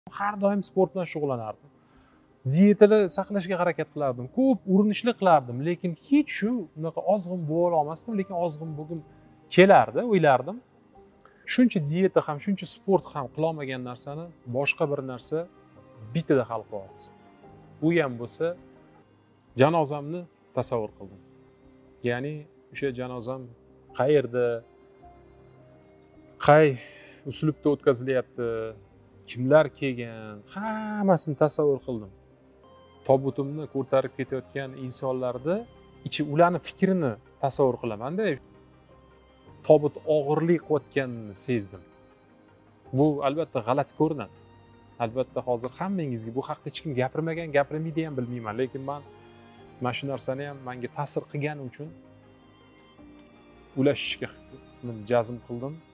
Har doim sport bilan shug'ullanardim. Dietada saqlashga harakat qilardim. Ko'p urinishlar qilardim, lekin hech shu unaqa ozg'in bo'la olmasdim, lekin ozg'in bo'lgim kelardi, o'ylardim. Shuncha dieta ham, shuncha sport ham qila olmagan narsani boshqa bir narsa bittada hal qilyapti. U ham bo'lsa janozamni tasavvur qildim. Ya'ni o'sha janozam qayerda, qay uslubda o'tkazilyapti, kimlar kelgan, hammasini tasavvur qildim. Tobutimni ko'tarib ketayotgan insonlarni ularni fikrini tasavvur qilaman-da. Tobut og'irlik qilayotganini sezdim. Bu albatta g'alati ko'rinadi. Albatta hozir hammangizga bu haqda hech kim gapirmagan, gapirmaydi ham bilmayman, lekin men shu narsani ham menga ta'sir qilgani uchun ulashishga jazm qildim.